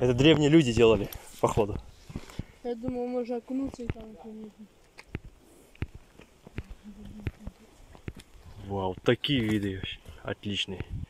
Это древние люди делали, походу. Я думал, можно окунуться и там. Вау, такие виды отличные.